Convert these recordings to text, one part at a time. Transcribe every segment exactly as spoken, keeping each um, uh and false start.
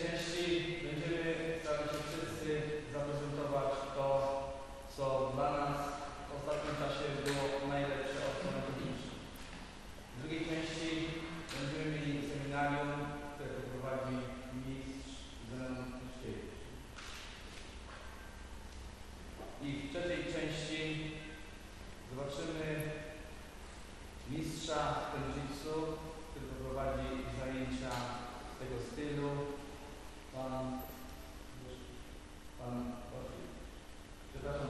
części będziemy starali się wszyscy zaprezentować to, co dla nas w ostatnim czasie było najlepsze od strony technicznej. W drugiej części będziemy mieli seminarium, które poprowadzi mistrz Zenon Tyszkiewicz. I w trzeciej części zobaczymy mistrza jiu-jitsu, który poprowadzi zajęcia z tego stylu. Pan, pan, przepraszam,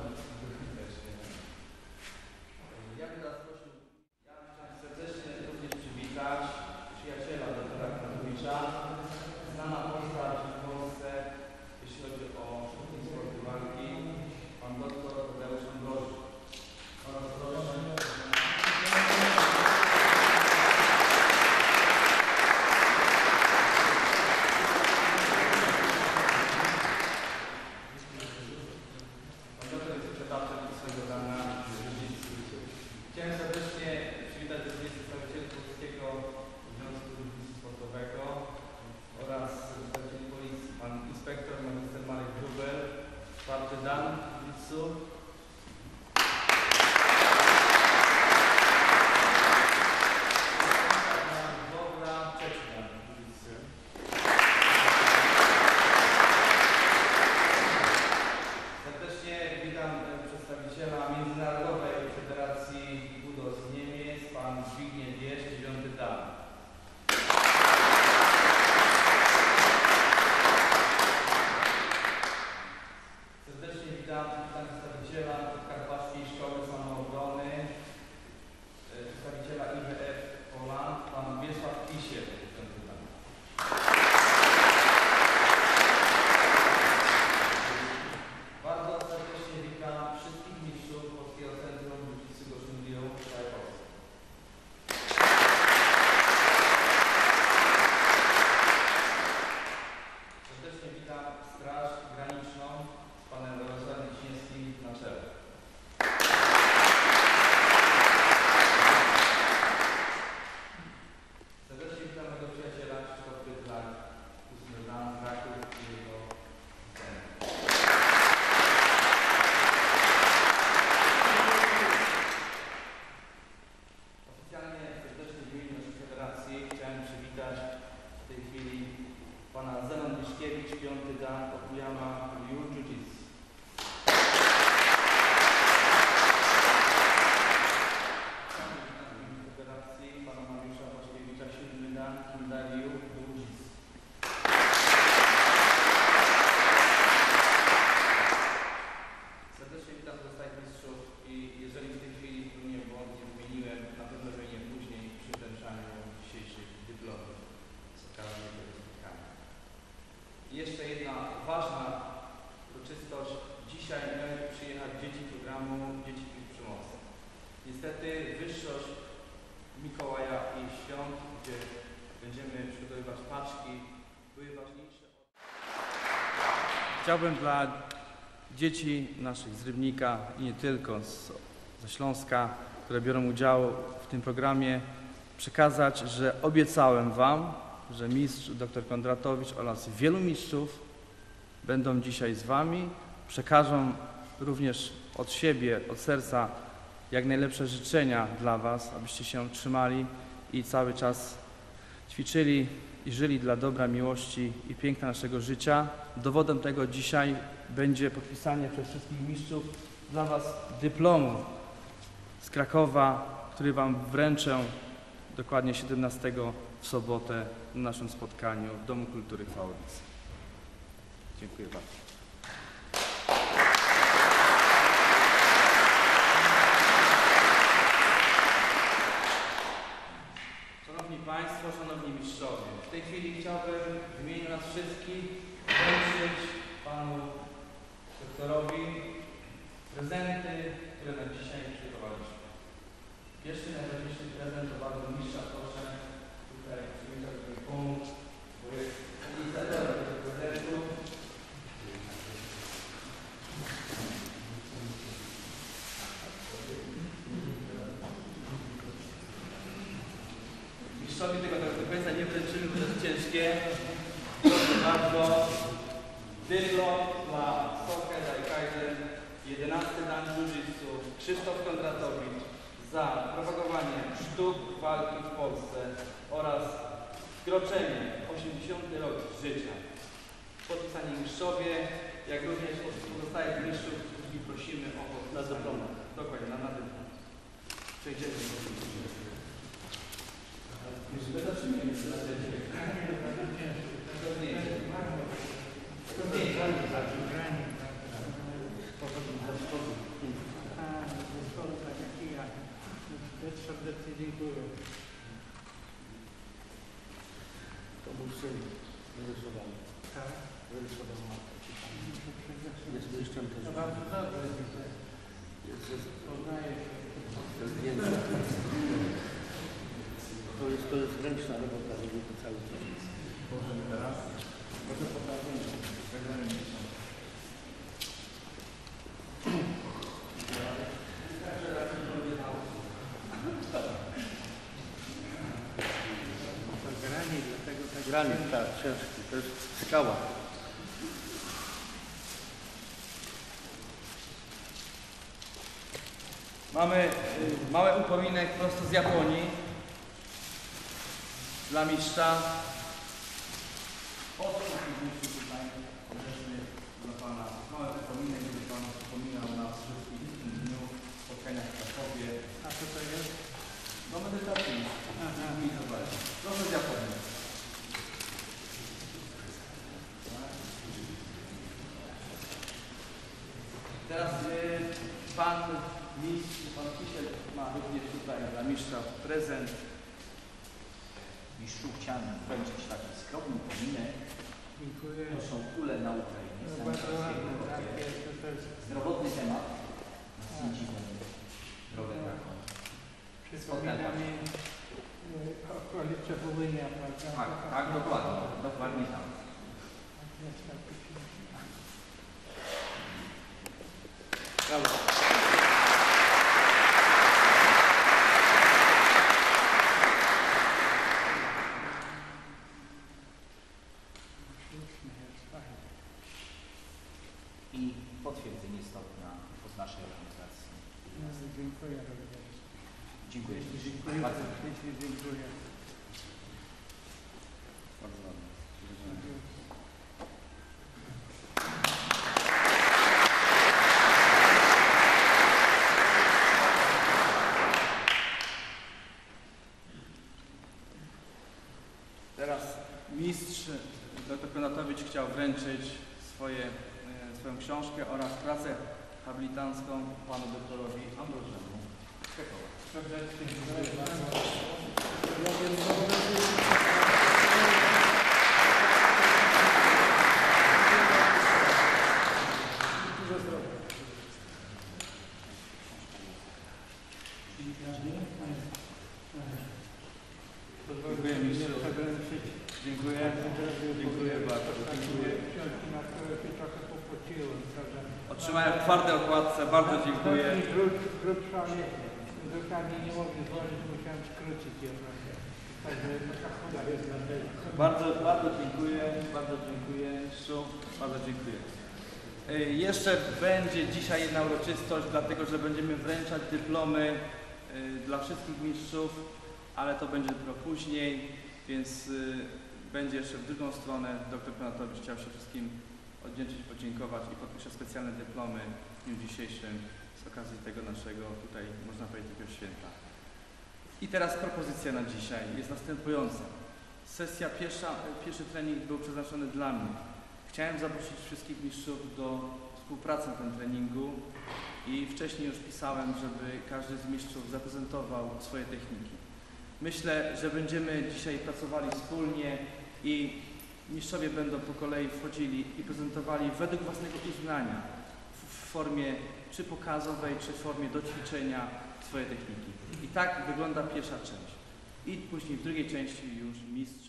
ja bym teraz prosił, ja chciałem serdecznie również przywitać przyjaciela doktora Kratowicza, znana postać w Polsce, jeśli chodzi o sztuki sportu walki, pan doktor Tadeusz Ambroży. Bardzo proszę. Chciałem serdecznie przywitać przedstawicieli Polskiego Związku Jiu-Jitsu Sportowego oraz przedstawicieli policji, pan inspektor magister Marek Grubel, czwarty dan Jiu-Jitsu. Wodra, trzeci dan Jiu-Jitsu. Serdecznie witam przedstawiciela Międzynarodowej Federacji Budo z Niemiec, pan Zbigniew Wieś, dziewiąty dan. Serdecznie witam, witam przedstawiciela Podkarpackiej Szkoły Samoobrony, przedstawiciela I W F Poland, pan Wiesław Kisiel, dziesiąty dan. Bardzo serdecznie witam wszystkich mistrzów Polskiego Centrum Jiu-Jitsu Goszyn-Liu w całej Polsce. Serdecznie witam Straż Graniczną z panem Jarosławem Wiśniewskim na czele. Serdecznie witam mojego przyjaciela Krzysztofa Bydlak, ósmy dan Kraków i jego sceny. Oficjalnie serdecznie w imieniu naszej federacji chciałem przywitać w tej chwili pana Zenon Tyszkiewicz, piąty dan Okuyama Ryu Jiu-Jitsu. W imieniu federacji pana Mariusza Paszkiewicza, siódmy dan Kinda Ryu Jiu-Jitsu. Serdecznie witam pozostałych mistrzów i jeżeli w tej chwili nie błądnie wymieniłem, na pewno wymienię później przy wręczaniu dzisiejszych dyplomów z okazji tego spotkania. I jeszcze jedna ważna uroczystość. Dzisiaj miały przyjechać dzieci programu Dzieci Przeciw Przemocy. Niestety wyższość Mikołaja i świąt, gdzie będziemy przygotowywać paczki, były ważniejsze. Chciałbym dla dzieci naszych z Rybnika i nie tylko, z, ze Śląska, które biorą udział w tym programie, przekazać, że obiecałem Wam, że mistrz dr Kondratowicz oraz wielu mistrzów będą dzisiaj z Wami. Przekażą również od siebie, od serca jak najlepsze życzenia dla Was, abyście się trzymali i cały czas ćwiczyli i żyli dla dobra, miłości i piękna naszego życia. Dowodem tego dzisiaj będzie podpisanie przez wszystkich mistrzów dla Was dyplomu z Krakowa, który Wam wręczę dokładnie siedemnastego w sobotę na naszym spotkaniu w Domu Kultury w Chwałowicach. Dziękuję bardzo. Szanowni Państwo, Szanowni Mistrzowie, w tej chwili chciałbym w imieniu nas wszystkich wręczyć Panu doktorowi prezenty, które na dzisiaj przygotowaliśmy. Pierwszy najważniejszy prezent to bardzo mistrza, proszę tutaj przyjechać do pomóc, bo jest inicjator tego prezentu. Mistrzowi tego prezenta nie wręczymy, bo to jest ciężkie. Proszę bardzo. dyplom dla Sokę Dajkajden, jedenasty dan jiu-jitsu, Krzysztof Kondratowicz za propagowanie sztuk walki w Polsce oraz wkroczenie w osiemdziesiąty rok życia. Podpisani mistrzowie, jak również od pozostałych mistrzów, wszystkich prosimy o podpisanie. Na dyplom. Dokładnie, na, na dyplom. Przejdziemy do tego. Zaczniemy z Serdecznie dziękuję. To był syn wyrysowany. Tak? Wyrysowany matkę. Jest mistrzem też. To bardzo dobrze. Jest, jest, Poznaję się. to jest zdjęcie. To jest, to jest ręczna robota, robi to cały czas. Możemy teraz. Proszę pokazać. Granie, dlatego tak. Granit, tak, ciężki. To jest skała. Mamy y, mały upominek prosto z Japonii dla mistrza. Od takich mistrzów tutaj odeszły dla Pana mały upominek, żeby Pan przypominał nas wszystkich w tym dniu spotkaniach w Krakowie. A co to jest? No medytacyjny. Proszę z Japonii. Teraz y, Pan mistrz, Pan Kisiel ma również tutaj dla mistrza prezent. Mistrzu, chciałem wręczyć taki skromny upominek. Dziękuję. To są kule na Ukrainie. No, bardzo ładne. Tak, jest, to, to jest Zdrowotny temat. Sędzimy drogę taką. przypomina mi y, okolice Wołynia, prawda? Tak, tak, dokładnie. Dokładnie tam. Jest taki piękny. Brawo. Śliczny jest, fajny. I potwierdzenie stopnia od naszej organizacji. No, dziękuję również. Dziękuję. Dziękuję Bardzo, ślicznie, dziękuję. Bardzo ładnie. Teraz mistrz doktor Konatowicz chciał wręczyć swoje, e, swoją książkę oraz pracę habilitancką panu doktorowi Ambrożemu Kekoła. Serdecznie dziękuję bardzo. Dużo zdrowia. Dziękuję mistrzu. Dziękuję. Dziękuję bardzo. Dziękuję. Książki, na które się trochę popociłem, prawda? Otrzymałem w twardej okładce. Bardzo dziękuję. Drut, drut szalnie, drutami nie mogli złożyć, musiałem skrócić je, prawda? Także taka jest na tej. Bardzo, bardzo dziękuję. Bardzo dziękuję mistrzu. Bardzo dziękuję. Y, Jeszcze będzie dzisiaj jedna uroczystość, dlatego że będziemy wręczać dyplomy y, dla wszystkich mistrzów, ale to będzie dopiero później, więc y, będzie jeszcze w drugą stronę. Doktor Konatowicz chciał się wszystkim odwdzięczyć, podziękować i podpisze specjalne dyplomy w dniu dzisiejszym z okazji tego naszego tutaj, można powiedzieć, takiego święta. I teraz propozycja na dzisiaj jest następująca. Sesja pierwsza, pierwszy trening był przeznaczony dla mnie. Chciałem zaprosić wszystkich mistrzów do współpracy na tym treningu i wcześniej już pisałem, żeby każdy z mistrzów zaprezentował swoje techniki. Myślę, że będziemy dzisiaj pracowali wspólnie i mistrzowie będą po kolei wchodzili i prezentowali według własnego uznania w formie czy pokazowej, czy w formie do ćwiczenia swoje techniki. I tak wygląda pierwsza część. I później w drugiej części już mistrz.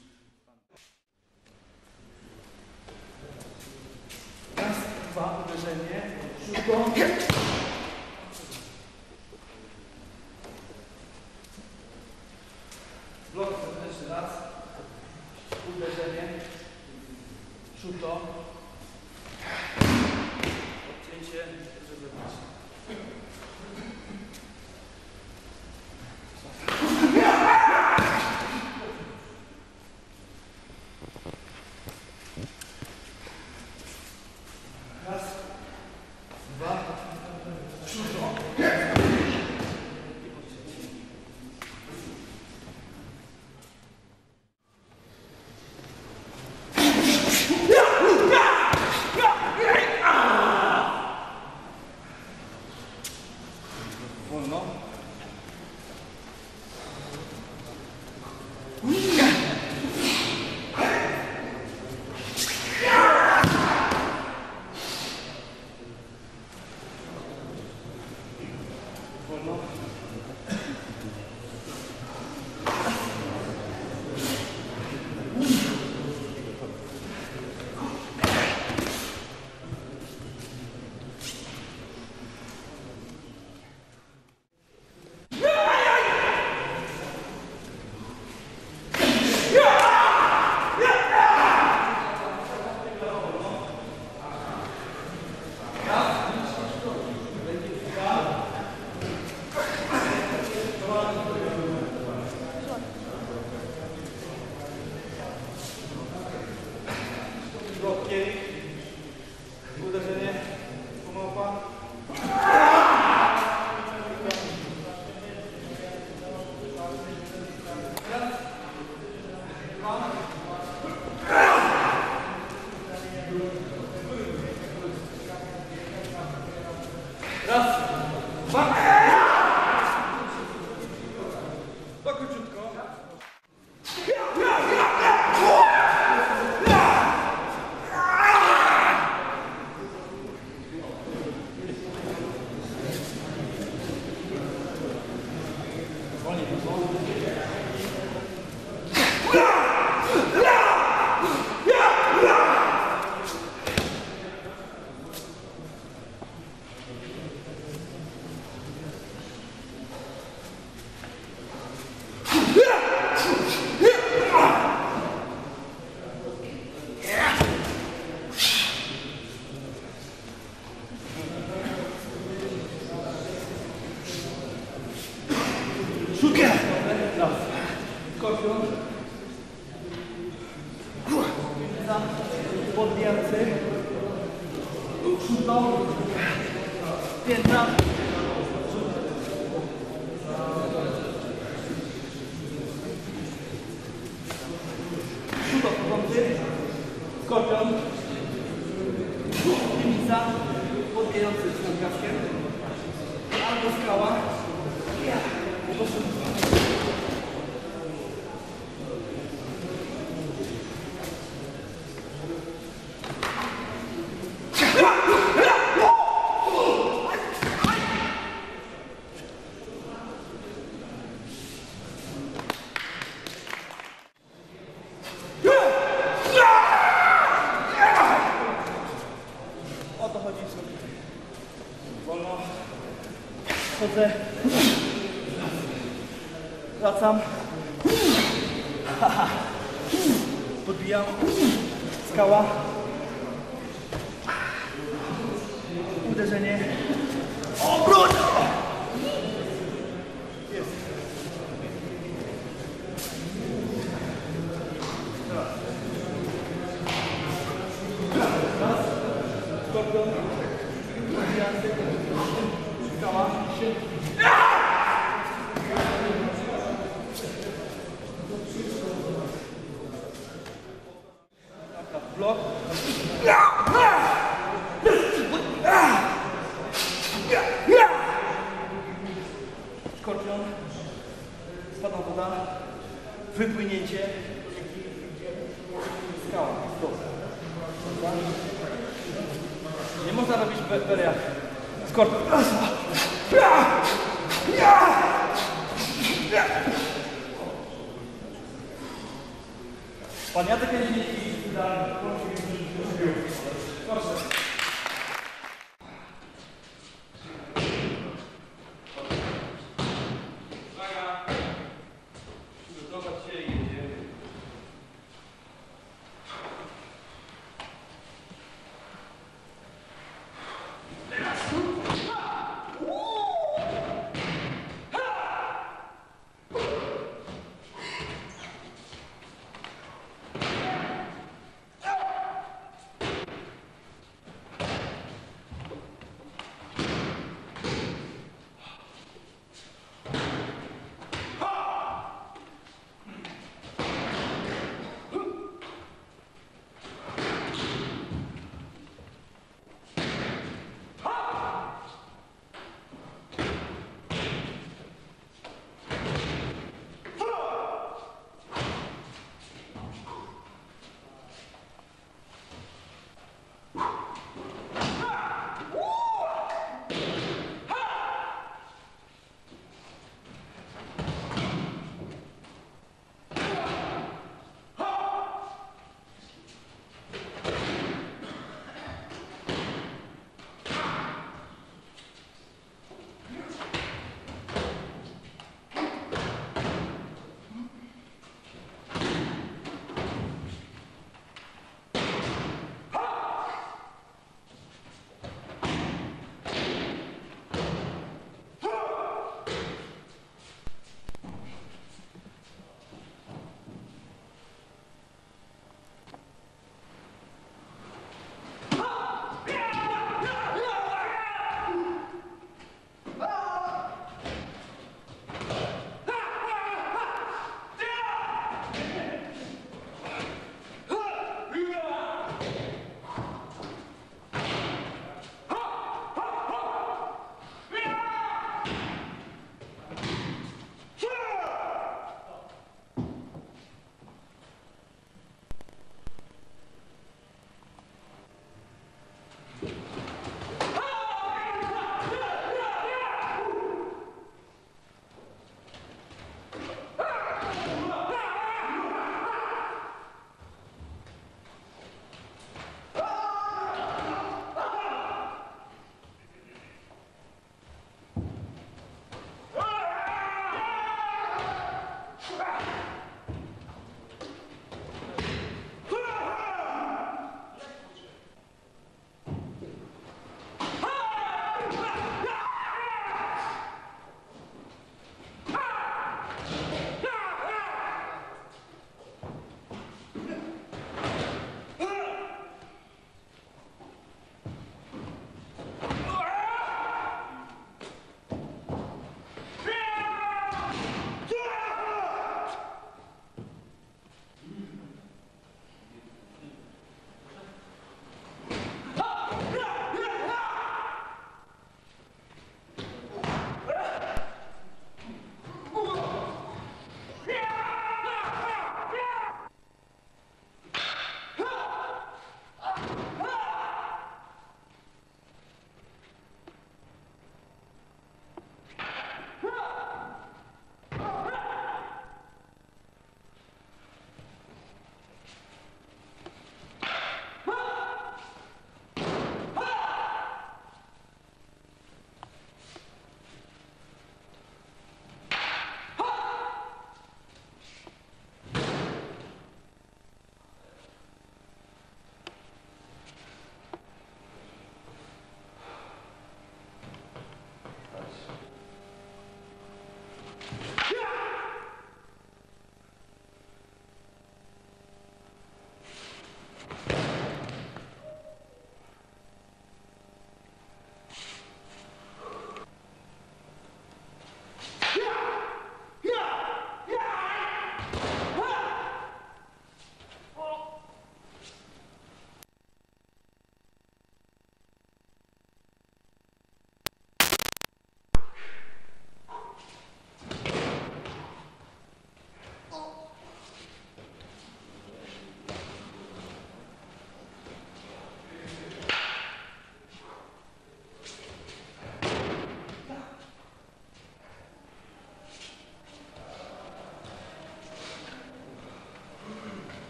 Raz, dwa, uderzenie, szybko. Blok zewnętrzny raz, uderzenie, szuto, Odcięcie, żeby być. Raz, dwa, trzy. Wolno. Wolno. Łokcie, uderzenie, pomopa. Raz, dwa. To króciutko. Skorpion. Podbijający. Szutno. Pięta. Szutno wchodzący. Skorpion. Piwnica. Podbijający z nadgaskiem. Albo skała. O to chodzi. Wolno. Chodzę. Wracam. Podbijam. Skała. Uderzenie. Obrót! Jest. Raz. Skorpion. Skała. Blok. Skorpion. Spadła woda. Wypłynięcie. Skała. Stop. Nie można robić beria. Skorpion. Pan Jacek Kędzieński.